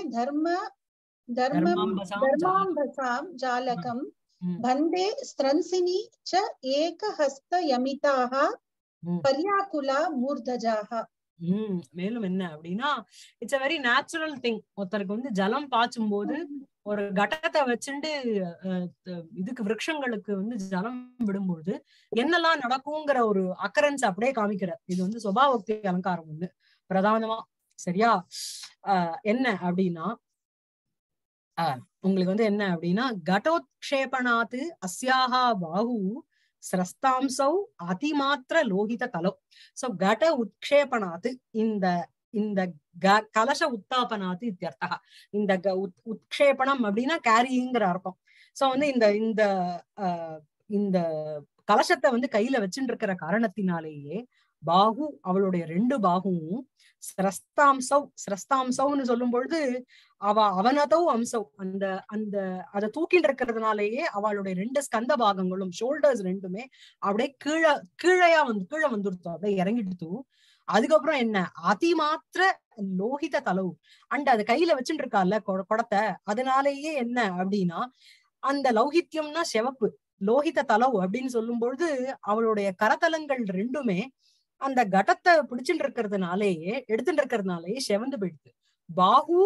B: धर्माम्बसां जालकं बन्धे स्त्रंसिनी च एकहस्तयमिताः पर्याकुला मूर्धजाः.
A: மேலும் என்ன அப்படின்னா it's a very natural thing. ஒருத்தருக்கு வந்து ஜலம் பாய்ச்சும் போது ஒரு கடத்தை வச்சுட்டு இதுக்கு விருட்சங்களுக்கு வந்து ஜலம் விடும்போது என்னெல்லாம் நடக்குங்கிற ஒரு அக்கரன்ஸ் அப்படியே காமிக்கிறார். இது வந்து சுபாவோக்தி அலங்காரம் ஒண்ணு பிரதானமா. சரியா? என்ன அப்படின்னா உங்களுக்கு வந்து என்ன அப்படின்னா கடோத்ஷேபணாத்து அஸ்யாஹா பாஹு ஸ்ரஸ்தாம்சௌ அதிமாத்திர லோகித தலோ. சோ கட உத்ஷேபணாத்து இந்த கலச உத்தாபனாத்து இத்தியர்த்தா. இந்த உத்ஷேபணம் அப்படின்னா கேரிங்கிற அர்த்தம். சோ வந்து இந்த கலசத்தை வந்து கையில வச்சுட்டு இருக்கிற காரணத்தினாலேயே பாகு அவளுடைய 2 பாகுவும் ஸ்ரஸ்தாம்சௌன்னு சொல்லும் பொழுது அவனதோ அம்சௌ அந்த அதை தூக்கிட்டு இருக்கிறதுனாலேயே அவளுடைய 2 ஸ்கந்த பாகங்களும் ஷோல்டர்ஸ் 2மே அப்படியே கீழே வந்துடுத்து, அப்படியே இறங்கிடுத்து. அதுக்கப்புறம் என்ன அதிமாத்திர லோகித தலவு அண்ட் அது கையில வச்சுட்டு இருக்கால குடத்தை, அதனாலேயே என்ன அப்படின்னா அந்த லௌகித்யம்னா சிவப்பு, லோகித தலவு அப்படின்னு சொல்லும் பொழுது அவளுடைய கரத்தலங்கள் 2மே அந்த கடத்தை பிடிச்சுட்டு இருக்கிறதுனாலேயே எடுத்துட்டு இருக்கிறதுனாலேயே செவந்து போயிடுது. பாகு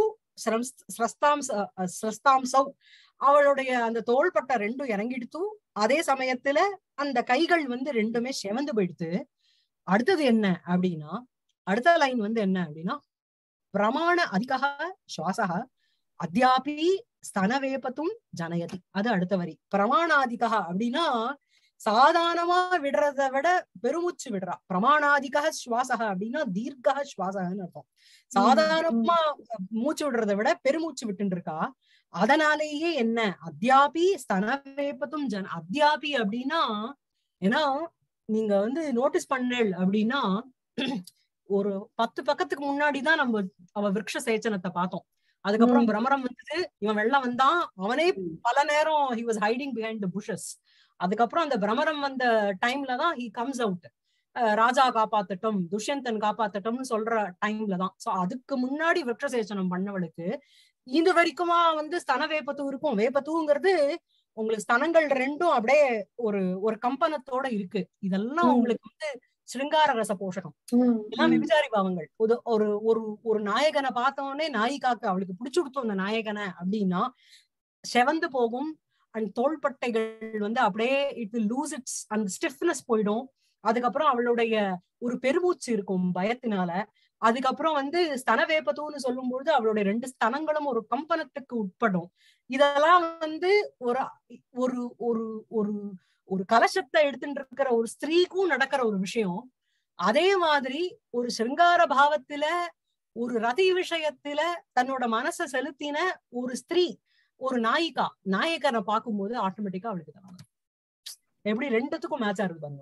A: ஸ்ரஸ்தாம்சௌ அவளுடைய அந்த தோள்பட்ட 2ம் இறங்கிடுத்து. அதே சமயத்துல அந்த கைகள் வந்து 2மே செவந்து போயிடுது. அடுத்தது என்ன அப்படின்னா அடுத்த லைன் வந்து என்ன அப்படின்னா பிரமாண அதிகா சுவாசா அத்யாபி ஸ்தனவேபத்தும் ஜனயதி. அது அடுத்த வரி. பிரமாணாதிகா அப்படின்னா சாதாரணமா விடுறத விட பெருமூச்சு விடுறா. பிரமாணாதிகா சுவாசக அப்படின்னா தீர்க்கா சுவாசகன்னு அர்த்தம். சாதாரணமா மூச்சு விடுறத விட பெருமூச்சு விட்டு இருக்கா. அதனாலேயே என்ன அத்யாபி ஸ்தனவேபத்தும் அத்யாபி அப்படின்னா, ஏன்னா நீங்க வந்து நோட்டீஸ் பண்ணேள் அப்படின்னா ஒரு 10 பக்கத்துக்கு முன்னாடிதான் நம்ம அவ விருட்ச சேச்சனத்தை பார்த்தோம். அதுக்கப்புறம் பிரமரம் வந்தது, இவன் வெள்ளம் வந்தான், அவனே பல நேரம் he was hiding behind the bushes. அதுக்கப்புறம் அந்த பிரமரம் வந்த டைம்ல தான் he comes out. ராஜா காப்பாத்தட்டும், துஷ்யந்தன் காப்பாத்தட்டும்னு சொல்ற டைம்ல தான். சோ அதுக்கு முன்னாடி விருட்ச சேச்சனம் பண்ணவளுக்கு இது வரைக்குமா வந்து ஸ்தன வேப்பத்தூ இருக்கும். வேப்பத்தூங்கிறது உங்களுக்கு ஸ்தனங்கள் ரெண்டும் அப்படியே ஒரு ஒரு கம்பனத்தோட இருக்கு. இதெல்லாம் உங்களுக்கு வந்து சிருங்கார ரச போஷகம். எல்லாம் விபிச்சாரி பாவங்கள். ஒரு ஒரு ஒரு நாயகனை பார்த்தோன்னே நாயிகாக்கு அவளுக்கு பிடிச்சு கொடுத்தோம் அந்த நாயகனை அப்படின்னா செவந்து போகும். அண்ட் தோள்பட்டைகள் வந்து அப்படியே இட் வில் லூஸ் இட்ஸ் அந்த ஸ்டிஃப்னஸ் போயிடும். அதுக்கப்புறம் அவளுடைய ஒரு பெருமூச்சு இருக்கும் பயத்தினால. அதுக்கப்புறம் வந்து ஸ்தன வேப்பத்தூன்னு சொல்லும் பொழுது அவளுடைய 2 ஸ்தனங்களும் ஒரு கம்பனத்துக்கு உட்படும். இதெல்லாம் வந்து ஒரு ஒரு ஒரு ஒரு ஒரு கலசத்தை எடுத்துட்டு இருக்கிற ஒரு ஸ்திரீக்கும் நடக்கிற ஒரு விஷயம். அதே மாதிரி ஒரு சிருங்கார பாவத்துல ஒரு ரதி விஷயத்துல தன்னோட மனசை செலுத்தின ஒரு ஸ்திரீ, ஒரு நாயிகா, நாயகனை பார்க்கும்போது ஆட்டோமேட்டிக்கா அவளுக்கு தான் எப்படி ரெண்டுத்துக்கும் மேட்ச் ஆகுது பாருங்க.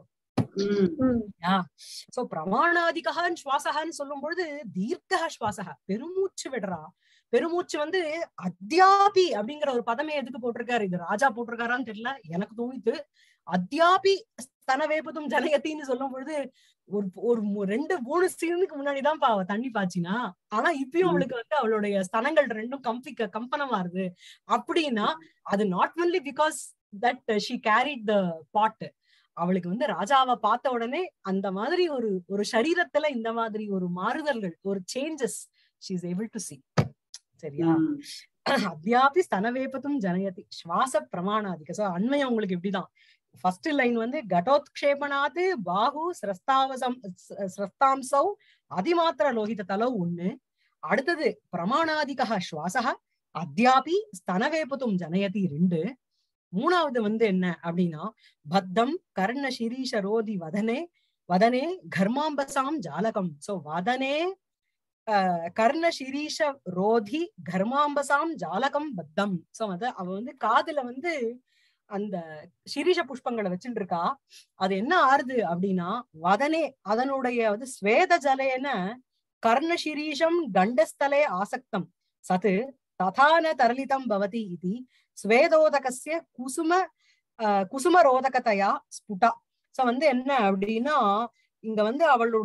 A: சோ பிரமாணாதிகான்னு சுவாசகான்னு சொல்லும் பொழுது தீர்க்க சுவாசகா, பெருமூச்சு விடுறா. பெருமூச்சு வந்து அத்யாபி அப்படிங்கிற ஒரு பதமே எதுக்கு போட்டிருக்காரு, இது ராஜா போட்டிருக்காரான்னு தெரியல, எனக்கு தோணித்து. அத்யாபி ஸ்தனவேபத்தும் ஜனயத்தின்னு சொல்லும் பொழுது ஒரு 2-3 சீனுக்கு முன்னாடிதான் அவ தண்ணி பாய்ச்சினா, ஆனா இப்பயும் அவளுக்கு வந்து அவளுடைய ஸ்தனங்கள் ரெண்டும் கம்பனமா இருது அப்படின்னா அது not only because that she carried the pot. அவளுக்கு வந்து ராஜாவை பார்த்த உடனே அந்த மாதிரி ஒரு சரீரத்துல இந்த மாதிரி ஒரு மாறுதல்கள், ஒரு changes she is able to see. சரியா? அத்யாபி ஸ்தனவேபத்தும் ஜனயதி சுவாச பிரமாணாதிக. சோ அண்மையம் உங்களுக்கு இப்படிதான். ஃபர்ஸ்ட் லைன் வந்து கடோத்க்ஷேபனாது பாஹு ஸ்ரஸ்தாம்சௌ அதிமாத்திர லோகித தலௌ ஒண்ணு. அடுத்தது பிரமாணாதிக சுவாசக அத்யாபி ஸ்தனவேபத்தும் ஜனயதி 2. மூணாவது வந்து என்ன அப்படின்னா பத்தம் கர்ண சிரீஷ ரோதி வதனே வதனே கர்மாம்பசாம் ஜாலகம். சோ வதனே கர்ண சிரீஷ ரோதி கர்மாம்பசாம் ஜாலகம் பத்தம். சோ அவ வந்து காதுல வந்து அந்த சிரீஷ புஷ்பங்களை வச்சுட்டு இருக்கா. அது என்ன ஆறுது அப்படின்னா வதனே அதனுடைய வந்து ஸ்வேத ஜலேன கர்ண சிரீஷம் கண்டஸ்தலே ஆசக்தம் சத்து ததான தரளிதம் பவதி இது ஸ்வேதோதகஸ்ய குசுமரோதகதையா ஸ்புடா. சோ வந்து என்ன அப்படின்னா இங்க வந்து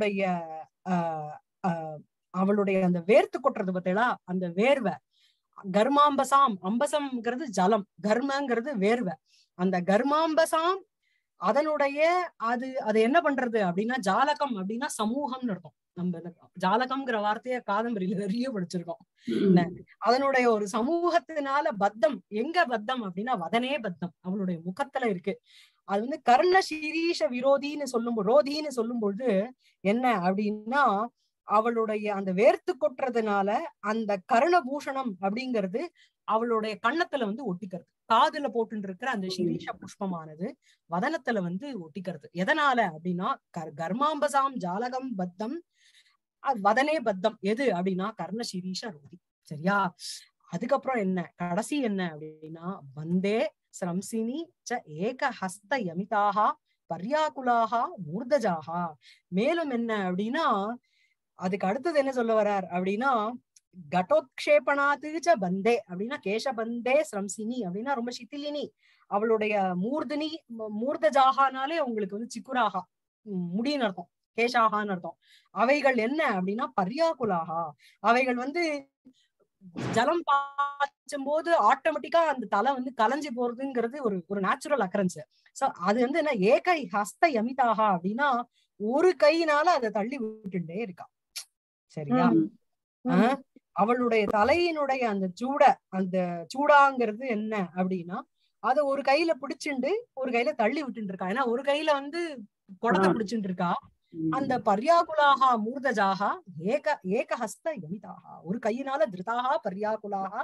A: அவளுடைய அந்த வேர்த்து கொட்டுறது பார்த்தீங்களா, அந்த வேர்வை. கர்மாம்பசாம், அம்பசம்ங்கிறது ஜலம், கர்மங்கிறது வேர்வை. அந்த கர்மாம்பசாம் அதனுடைய அது என்ன பண்றது அப்படின்னா ஜாலகம் அப்படின்னா சமூகம்னு அர்த்தம். நம்ம ஜாலகம்ங்கிற வார்த்தைய காதம்பரியில நிறைய படிச்சிருக்கோம். அதனுடைய ஒரு சமூகத்தினால பத்தம், எங்க பத்தம் அப்படின்னா வதனே பத்தம், அவளுடைய முகத்துல இருக்கு. அது வந்து கர்ண சிரீஷ விரோதின்னு ரோதின்னு சொல்லும் பொழுது என்ன அப்படின்னா அவளுடைய அந்த வேர்த்து கொட்டுறதுனால அந்த கர்ணபூஷணம் அப்படிங்கிறது அவளுடைய கண்ணத்துல வந்து ஒட்டிக்கிறது. காதுல போட்டு இருக்கிற அந்த சிரீஷ புஷ்பமானது வதனத்துல வந்து ஒட்டிக்கிறது. எதனால அப்படின்னா கர்மாம்பசாம் ஜாலகம் பத்தம் வதனே பத்தம். எது அப்படின்னா கர்ண சிரீஷ ரோதி. சரியா? அதுக்கப்புறம் என்ன கடைசி என்ன அப்படின்னா வந்தே ஸ்ரம்சினி ச ஏக ஹஸ்த யமிதாகா பர்யாகுலாகா மூர்தஜாகா. மேலும் என்ன அப்படின்னா அதுக்கு அடுத்தது என்ன சொல்ல வர்றார் அப்படின்னா கடோத்க்ஷேபனாது பந்தே அப்படின்னா கேசபந்தே ஸ்ரம்சினி அப்படின்னா ரொம்ப சித்திலினி. அவளுடைய மூர்தஜாகானாலே உங்களுக்கு வந்து சிக்குராகா முடின்னு அர்த்தம், கேசாகான்னு அர்த்தம். அவைகள் என்ன அப்படின்னா பர்யாகுலாகா, அவைகள் வந்து ஜலம் பாய்ச்சும் போது ஆட்டோமேட்டிக்கா அந்த தலை வந்து கலைஞ்சு போறதுங்கிறது ஒரு நேச்சுரல் அக்கரன்ஸ். சோ அது வந்து என்ன ஏக ஹஸ்த யமிதாகா அப்படின்னா ஒரு கையினால அதை தள்ளி விட்டுட்டே இருக்கா. சரியா? அவளுடைய தலையினுடைய அந்த அந்த சூடாங்கிறது என்ன அப்படின்னா அத ஒரு கையில பிடிச்சுண்டு ஒரு கையில தள்ளி விட்டு இருக்கா. ஏன்னா ஒரு கையில வந்து குடத்தை பிடிச்சுட்டு இருக்கா. அந்த பர்யாகுலாகா மூர்தஜாகா ஏக ஹஸ்த யமிதாகா, ஒரு கையினால திருதாகா பர்யாகுலாகா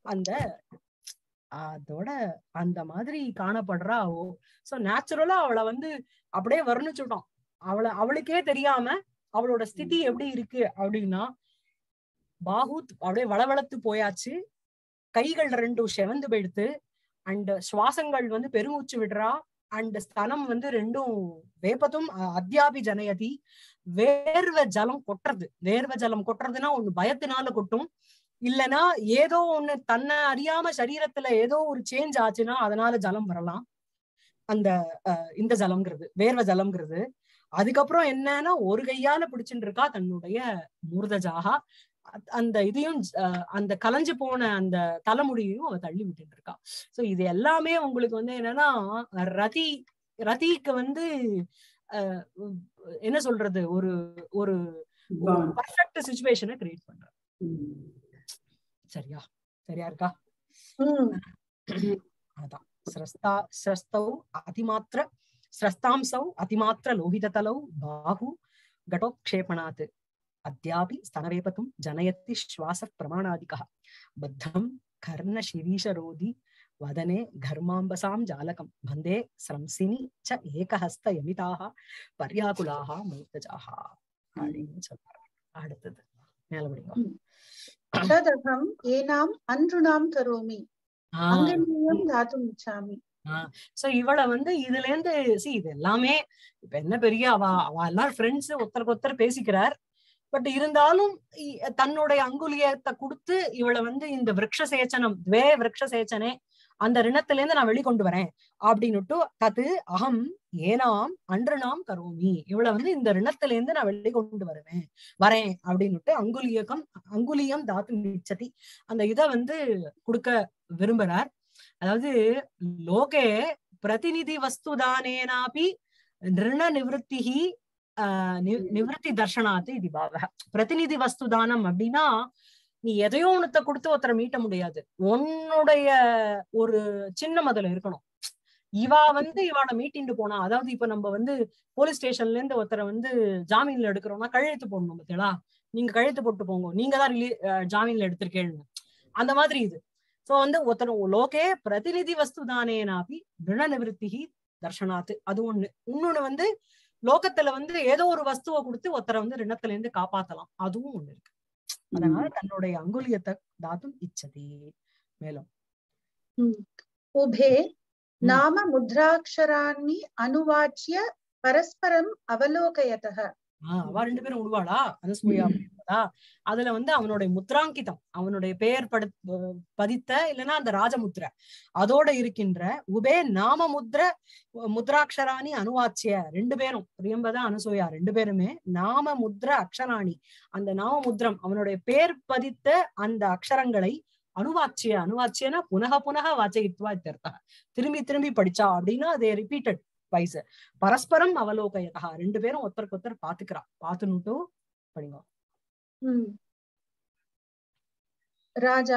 A: அந்த அதோட அந்த மாதிரி காணப்படுறா அவ. சோ நேச்சுரலா அவளை வந்து அப்படியே வர்ணிச்சுட்டோம். அவளுக்கே தெரியாம அவளோட ஸ்திதி எப்படி இருக்கு அப்படின்னா, பாஹூத் அப்படியே வளவளத்து போயாச்சு, கைகள் ரெண்டும் செவந்து போயிடுத்து, அண்ட் சுவாசங்கள் வந்து பெருமூச்சு விடுறா, அண்ட் ஸ்தனம் வந்து ரெண்டும் வேப்பதும் அத்தியாபி ஜனயதி, வேர்வ ஜலம் கொட்டுறது. வேர்வ ஜலம் கொட்டுறதுன்னா ஒண்ணு பயத்தினால கொட்டும், இல்லைன்னா ஏதோ ஒண்ணு தன்னை அறியாம சரீரத்துல ஏதோ ஒரு சேஞ்ச் ஆச்சுன்னா அதனால ஜலம் வரலாம். அந்த இந்த ஜலம்ங்கிறது வேர்வ ஜலம்ங்கிறது. அதுக்கப்புறம் என்னன்னா ஒரு கையால பிடிச்சுட்டு இருக்கா தன்னுடைய மூர்தஜாகா, அந்த இதையும் அந்த கலைஞ்சு போன அந்த தலைமுடியையும் அவ தள்ளி விட்டுட்டு இருக்கா. சோ இது எல்லாமே உங்களுக்கு வந்து என்னன்னா ரதிக்கு வந்து என்ன சொல்றது, ஒரு ஒரு பர்ஃபெக்ட் சிச்சுவேஷனை கிரியேட் பண்ற. சரியா சரியா இருக்கா? அதான் ஸ்ரஸ்தௌ அதிமாத்திர ஸ்ரஸ்தாம்சௌ அதிமாத்திர லோகிததலௌ பாஹு கடோக்ஷேபணாத் அத்யாபி ஸ்தனவேபதும் ஜனயதி ஸ்வாச பிரமாணாதிகः பத்தம் கர்ண சிரீஷரோதி வதனே கர்மாம்பசாம் ஜாலகம் பந்தே ஸ்ரம்சினி ச ஏகஹஸ்த யமிதாः பர்யாகுலாः மூர்த்தஜாः அப்படின்னு சொல்றாங்க. அடுத்தது மேல படிங்க.
B: ததகம் ஏனாம் அன்றுணாம் கரோமி அங்கன்யம் தாதும் இச்சாமி.
A: சோ இவளை வந்து இதுல இருந்து இது எல்லாமே இப்ப என்ன பெரிய அவ எல்லாரும் ஃப்ரெண்ட்ஸ், ஒருத்தருக்கு ஒருத்தர் பேசிக்கிறார். பட் இருந்தாலும் தன்னுடைய அங்குலியத்தை கொடுத்து இவளை வந்து இந்த விரக்ஷசேச்சனம் துவே விரக்ஷசேச்சனே அந்த ரிணத்துல இருந்து நான் வெளிக்கொண்டு வரேன் அப்படின்னுட்டு, தது அகம் ஏனாம் அன்று நாம் கரோமி, இவளை வந்து இந்த ரிணத்துல இருந்து நான் வெளிக்கொண்டு வரேன் அப்படின்னுட்டு அங்குலியம் தாத்து நிச்சதி அந்த இதை வந்து கொடுக்க விரும்புறார். அதாவது லோகே பிரதிநிதி வஸ்துதானேனாபி நிர்ண நிவத்திஹி நிவத்தி தர்ஷனாத்து இது பாவக. பிரதிநிதி வஸ்துதானம் அப்படின்னா நீ எதையோ ஒண்ணத்தை கொடுத்து ஒருத்தரை மீட்ட முடியாது, உன்னுடைய ஒரு சின்னம் அதுல இருக்கணும். இவா வந்து இவாட மீட்டிண்டு போனா, அதாவது இப்ப நம்ம வந்து போலீஸ் ஸ்டேஷன்ல இருந்து ஒருத்தரை வந்து ஜாமீன்ல எடுக்கிறோம்னா கழுத்து போடணும் பத்தியா, நீங்க கழுத்து போட்டு போங்க, நீங்க தான் ஜாமீன்ல எடுத்திருக்கேன்னு, அந்த மாதிரி இது. சோ வந்து ஒருத்தர் லோகே பிரதிநிதி வஸ்துதானேனாபி நிர்ண நிவத்திஹி தர்ஷனாத்து, அது ஒண்ணு. இன்னொன்னு வந்து லோகத்துல வந்து ஏதோ ஒரு வஸ்துவை கொடுத்து ஒருத்தரை வந்து ரிணத்துல இருந்து காப்பாத்தலாம், அதுவும் ஒண்ணு இருக்கு. அதனால தன்னுடைய அங்குலியத்தை தாத்தும் இச்சதி. மேலும்
B: உபே நாம முத்ராட்சராணி அனுவாச்சிய பரஸ்பரம் அவலோகயதः.
A: அவ ரெண்டு பேரும் உருவாளா அனுசூயா அப்படின்றதா, அதுல வந்து அவனுடைய முத்ராங்கிதம், அவனுடைய பெயர் பதித்த இல்லைன்னா அந்த ராஜமுத்ர அதோட இருக்கின்ற உபே நாம முத்ராட்சராணி அனுவாச்சிய, ரெண்டு பேரும் பிரியம்பதா அனுசூயா ரெண்டு பேருமே நாம முத்ர அக்ஷராணி, அந்த நாம முத்ரம் அவனுடைய பெயர் பதித்த அந்த அக்ஷரங்களை அனுவாச்சியனா புனக வாச்சயித்வா இத்தர்த்தா, திரும்பி திரும்பி படிச்சா அப்படின்னா அதே ரிப்பீட்டட் வைஸ். பரஸ்பரம் அவலோகயதா, ரெண்டு பேரும் ஒருத்தருக்கு ஒருத்தர் பாத்துக்கிறா, பாத்துனுட்டு படிங்க.
B: ராஜா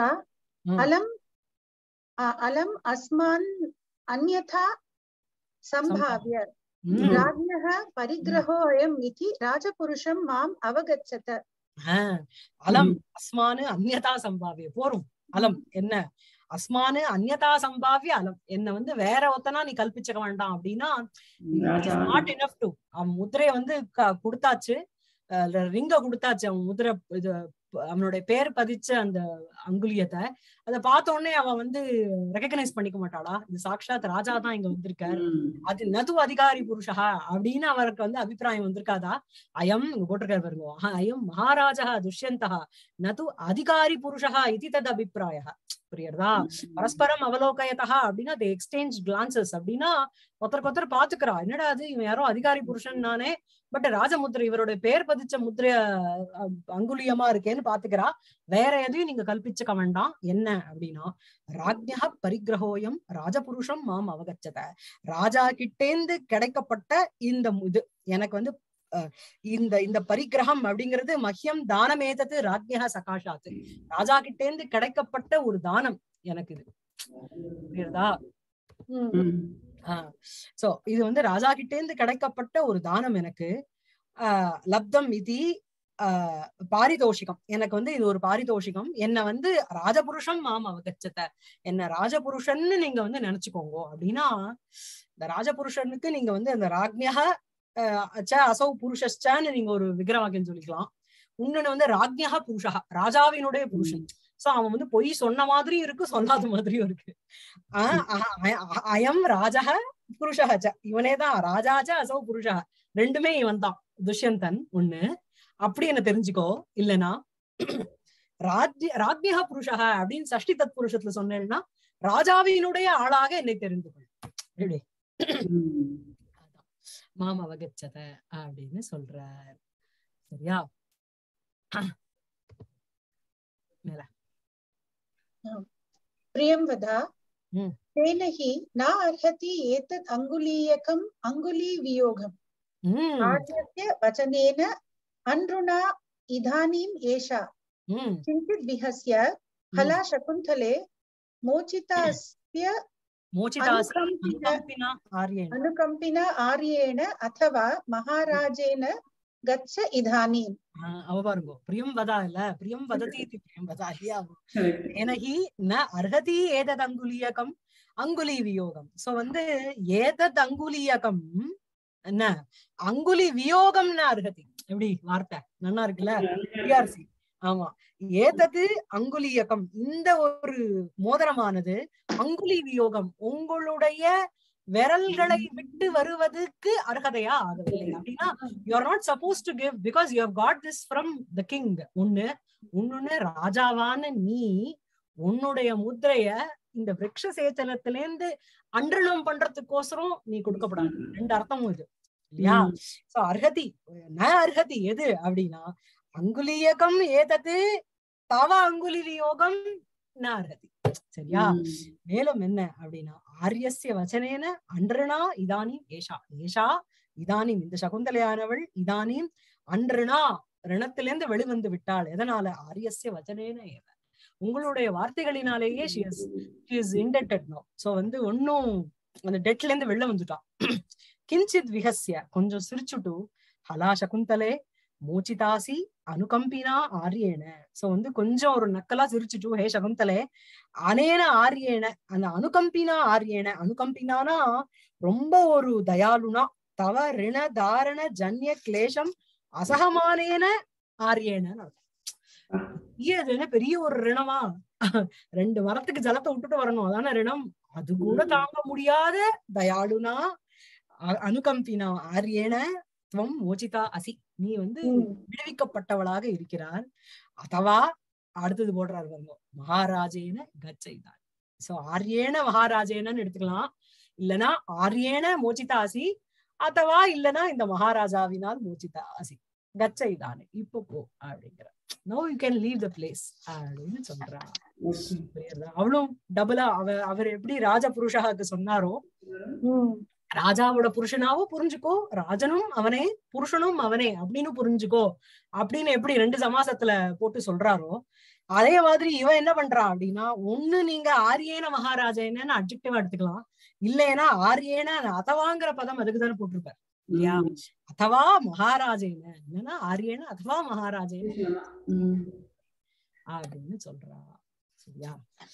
B: அலம் அஸ்மான் அன்யதா சம்பாவ்ய ராஜ்ஞः பரிகிரஹோ அயம் இதி ராஜபுருஷம் மாம் அவகச்சத.
A: அலம் அஸ்மானு அன்யதா சம்பாவ்ய, போரும் அலம் என்ன அஸ்மானு அன்யதா சம்பாவிய அலம், என்ன வந்து வேற ஒத்தனா நீ கல்பிச்சுக்க வேண்டாம் அப்படின்னா நாட் எனஃப் டு. அவன் முத்திரைய வந்து கொடுத்தாச்சு, ரிங்க கொடுத்தாச்சு, அவன் முத்திரை இது அவனுடைய பேர் பதிச்ச அந்த அங்குலியத்தை அதை பார்த்த உடனே அவன் வந்து ரெகக்னைஸ் பண்ணிக்க மாட்டாளா, இது சாட்சாத் ராஜா தான் இங்க வந்திருக்காரு, அது நது அதிகாரி புருஷா அப்படின்னு அவருக்கு வந்து அபிப்பிராயம் வந்திருக்காதா. அயம் இங்க போட்டிருக்காரு பாருங்க, அயம் மகாராஜா துஷ்யந்தா நது அதிகாரி புருஷா இது தது அபிப்பிராய. புரியுறதா? பரஸ்பரம் அவலோகயதா அப்படின்னா they exchange glances அப்படின்னா ஒருத்தருக்கு ஒருத்தர் பாத்துக்கிறா, என்னடா அது இவன் யாரோ அதிகாரி புருஷன் நானே, பட் ராஜமுத்திரை இவருடைய பெயர் பதிச்ச முத்திரைய அங்குலியமா இருக்கேன்னு பாத்துக்கிறா, வேற எதையும் நீங்க கல்பிச்சுக்க வேண்டாம். என்ன அப்படின்னா ராஜ்ஞா பரிகிரகோயம் ராஜபுருஷம் மாம் அவகச்சத, ராஜா கிட்டேந்து கிடைக்கப்பட்ட இந்த இது எனக்கு வந்து இந்த பரிகிரகம் அப்படிங்கிறது மஹ்யம் தானமேதது ராஜ்ஞா சகாஷாத்து, ராஜா கிட்டேந்து கிடைக்கப்பட்ட ஒரு தானம் எனக்கு இது. புரியுதா? சோ இது வந்து ராஜா கிட்டேந்து கிடைக்கப்பட்ட ஒரு தானம் எனக்கு. லப்தம் இதி பாரிதோஷிகம், எனக்கு வந்து இது ஒரு பாரிதோஷிகம், என்ன வந்து ராஜபுருஷம் மாம் அவகச்சத, என்ன ராஜபுருஷன்னு நீங்க வந்து நினைச்சுக்கோங்க அப்படின்னா, இந்த ராஜபுருஷனுக்கு நீங்க வந்து அந்த ராஜ்யா அசௌ புருஷன்னு நீங்க ஒரு விக்கிரவாக்கியம் சொல்லிக்கலாம். இன்னொன்னு வந்து ராஜ்யா புருஷா, ராஜாவினுடைய புருஷன். சோ அவன் வந்து பொய் சொன்ன மாதிரியும் இருக்கு, சொல்லாத மாதிரியும் இருக்கு. அயம் ராஜா புருஷா, இவனேதான் ராஜாச்ச அசௌ புருஷா, ரெண்டுமே இவன் தான் துஷ்யந்தன் ஒண்ணு, அப்படி என்ன தெரிஞ்சுக்கோ. இல்லைன்னா ராஜ்யா புருஷா அப்படின்னு சஷ்டி தத் புருஷத்துல சொன்னேன்னா ராஜாவினுடைய ஆளாக என்னை தெரிந்து கொள் மாம் அவகச்சத அப்படின்னு சொல்றார். சரியா? மேல
B: பிரியம் வதா तेन हि न अर्हति एतद् अङ्गुलीयकम् अङ्गुली वियोगम् आर्यस्य वचनेन अनृणा इदानीम् एषा किञ्चित् विहस्य हला शकुन्तले अनुकम्पिना आर्येण अथवा महाराजेन गच्छ इदानीम्.
A: அவ பாருங்க, பிரியம் வதா இல்ல, பிரியம் வததி பிரியம் வதா இல்லையா? எனஹி ந அர்ஹதி ஏதத் அங்குலியகம் அங்குலி வியோகம். சோ வந்து ஏதத் அங்குலியகம் என்ன அங்குலி வியோகம்னு அர்ஹதி. எப்படி வார்த்தை நல்லா இருக்குல்ல? பிஆர்சி. ஆமா, ஏதது அங்குலியகம், இந்த ஒரு மோதிரமானது அங்குலி வியோகம், உங்களுடைய விரல்களை விட்டு வருவதற்கு அர்ஹதையா ஆகவில்லை. அப்படின்னா you are not suppose to give because you have got this from the king. ஒன்னு ராஜாவான நீ உன்னுடைய முத்திரைய இந்த விரக்ஷ சேச்சனத்திலேருந்து அன்றணம் பண்றதுக்கோசரம் நீ கொடுக்கப்படாது. ரெண்டு அர்த்தமும் இது இல்லையா? சோ அர்ஹதி ந அர்ஹதி எது அப்படின்னா அங்குலியகம் ஏதது தவ அங்குலி வியோகம் ந அர்ஹதி. சரியா? மேலும் என்ன அப்படின்னா ஆரியஸ்ய வச்சனேன அன்றனா இதானீம் ஏஷா, ஏஷா இதானீம், இந்த சகுந்தலையானவள் இதானீம் அன்றனா ரணத்திலிருந்து வெளிவந்து விட்டாள். எதனால? ஆரியஸ்ய வச்சனேன ஏவ, உங்களுடைய வார்த்தைகளினாலேயே she is indebted now. So வந்து ஒன்னும் அந்த டெட்ல இருந்து வெளில வந்துட்டான். கிஞ்சித் விஹஸ்ய, கொஞ்சம் சிரிச்சுட்டு ஹலா சகுந்தலே மோச்சிதாசி அனுகம்பினா ஆரியேன. சோ வந்து கொஞ்சம் ஒரு நக்கலா சிரிச்சுட்டு, ஹே சகுந்தலே அனேன ஆரியேன, அந்த அனுகம்பினா ஆரியேன, அனுகம்பினானா ரொம்ப ஒரு தயாலுனா, தவ ரிண தாரண ஜன்ய கிளேஷம் அசகமானேன ஆரியேன. பெரிய ஒரு ரிணமா, 2 மரத்துக்கு ஜலத்தை விட்டுட்டு வரணும், அதான ரிணம். அது கூட தாங்க முடியாத தயாளுனா அனுகம்பினா ஆரியேன துவம் மோச்சிதா அசி, நீ வந்து விடுவிக்கப்பட்டவளாக இருக்கிறார். அதவா அடுத்தது போடுறாரு பாருங்க, மகாராஜேன கச்சைதான். சோ ஆரியேன மகாராஜேனன்னு எடுத்துக்கலாம், இல்லனா ஆரியேன மோச்சிதா அசி, அதவா இல்லனா இந்த மகாராஜாவினால் மோச்சிதா அசி கச்சைதான், இப்போ போ அப்படிங்கிற. No you can leave the place அப்படின்னு சொல்றா. அவளும் டபுளா அவர் எப்படி ராஜ புருஷாக்கு சொன்னாரோ, ராஜாவோட புருஷனாவும் புரிஞ்சுக்கோ, ராஜனும் அவனே புருஷனும் அவனே அப்படின்னு புரிஞ்சுக்கோ அப்படின்னு எப்படி 2 சமாசத்துல போட்டு சொல்றாரோ, அதே மாதிரி இவன் என்ன பண்றா அப்படின்னா, ஒண்ணு நீங்க ஆரியேன மகாராஜேன்னு அட்ஜெக்டிவா எடுத்துக்கலாம், இல்லைன்னா ஆரியேன அதவாங்கிற பதம் அதுக்கு தானே போட்டிருப்பாரு இல்லையா? அதவா மகாராஜேன, இல்லைன்னா ஆரியேன அதவா மகாராஜேன அப்படின்னு சொல்றா. சரியா?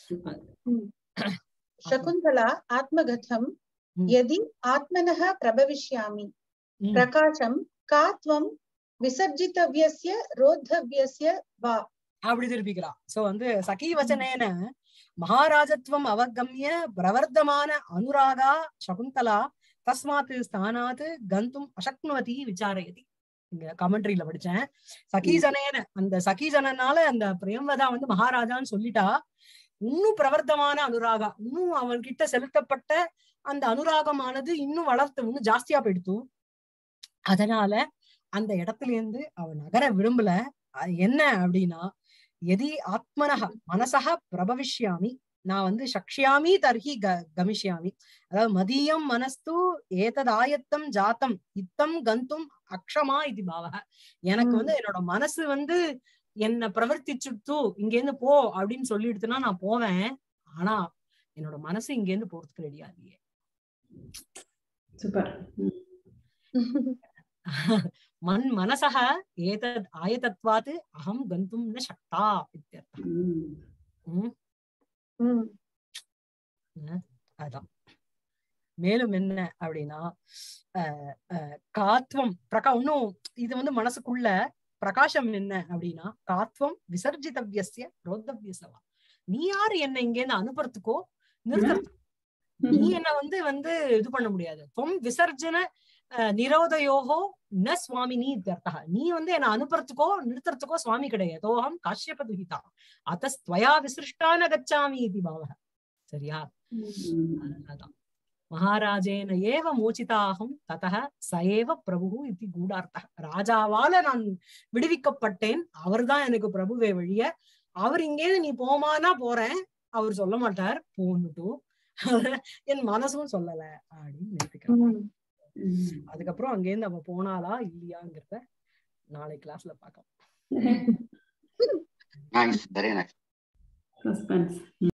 B: சகுந்தலா ஆத்மகதம் यदि आत्मनः प्रभविष्यामि प्रकाशं का त्वं विसर्जितव्यस्य रोद्धव्यस्य वा
A: அப்படி திருப்பிக்கலாம். சோ வந்து சகி வச்சனேன மகாராஜத்வம் அவகம்ய பிரவர்த்தமான அனுராகா சகுந்தலா தஸ்மாத் ஸ்தானாத் கந்தும் அசக்னுவதி விசாரயதி. இங்க கமெண்ட்ரியில படிச்சேன். சகீஜனேன, அந்த சகீஜனால அந்த பிரேம்வதா வந்து மகாராஜான்னு சொல்லிட்டா, இன்னும் பிரவர்த்தமான அனுராகா, இன்னும் அவன் கிட்ட செலுத்தப்பட்ட அந்த அனுராகமானது இன்னும் வளர்த்து இன்னும் ஜாஸ்தியா போயிடுத்து. அதனால அந்த இடத்துல இருந்து அவன் நகர விரும்பல. என்ன அப்படின்னா, எதி ஆத்மனஹ மனசக பிரபவிஷ்யாமி, நான் வந்து சக்ஷியாமி தர்ஹி கமிஷ்யாமி, அதாவது மதியம் மனஸ்து ஏததாயத்தம் ஜாத்தம் இத்தம் கந்தும் அக்ஷமா இது பாவக, எனக்கு வந்து என்னோட மனசு வந்து என்ன பிரவர்த்திச்சுட்டு இங்க இருந்து போ அப்படின்னு சொல்லிடுத்துனா நான் போவேன். ஆனா என்னோட மனசு இங்க இருந்து போறதுக்கு ரெடியா இல்லையே.
C: சூப்பர்.
A: मनसः एतद् आयतत्वात् अहं गन्तुं न शक्ता इत्यर्थः. அதான். மேலும் என்ன அப்படின்னா காத்வம் இன்னும் இது மனசுக்குள்ள பிரகாசம் என்ன அப்படின்னா காத்வம் விசர்ஜிதவ்யஸ்ய ரோத்தவ்யசவா. நீ யாரு என்ன இங்க இருந்து அனுப்புறதுக்கோ நிறுத்துறதுக்கோ? நீ என்ன இது பண்ண முடியாது. துவம் விசர்ஜன நிரோதயோகோ ந சுவாமினி இत्यर्थः. நீ என்ன அனுப்புறதுக்கோ நிறுத்துறதுக்கோ சுவாமி கிடையாது. தோஹம் காஷ்யப துஹிதா அத்தஸ்த்வயா விசிருஷ்டா ந கச்சாமி இதி பாவः. சரியா? அதான் மகாராஜேன ஏவ மோச்சிதாகம் ததः சயேவ பிரபு இதி கூடார்த்தः. ராஜாவால நான் விடுவிக்கப்பட்டேன், அவர்தான் எனக்கு பிரபுவே வழிய. அவர் இங்கே நீ போமானா போறேன், அவர் சொல்ல மாட்டார் போன்னுட்டு. என் மனசும் சொல்லல அப்படின்னு நினைக்கிறேன். அதுக்கப்புறம் அங்கேருந்து அவ போனாலா இல்லையாங்கிறத நாளை கிளாஸ்ல பார்க்கலாம்.